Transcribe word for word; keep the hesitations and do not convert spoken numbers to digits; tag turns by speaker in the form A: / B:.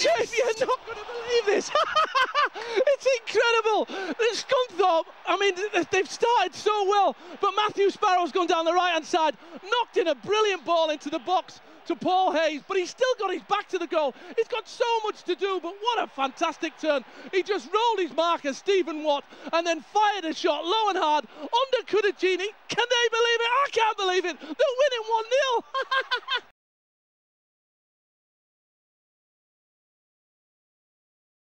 A: Jeff, you're not going to believe this. It's incredible. Scunthorpe, I mean, they've started so well, but Matthew Sparrow's gone down the right-hand side, knocked in a brilliant ball into the box to Paul Hayes, but he's still got his back to the goal. He's got so much to do, but what a fantastic turn. He just rolled his marker, Stephen Watt, and then fired a shot low and hard under Cudicini. Can they believe it? I can't believe it. They're winning one nil.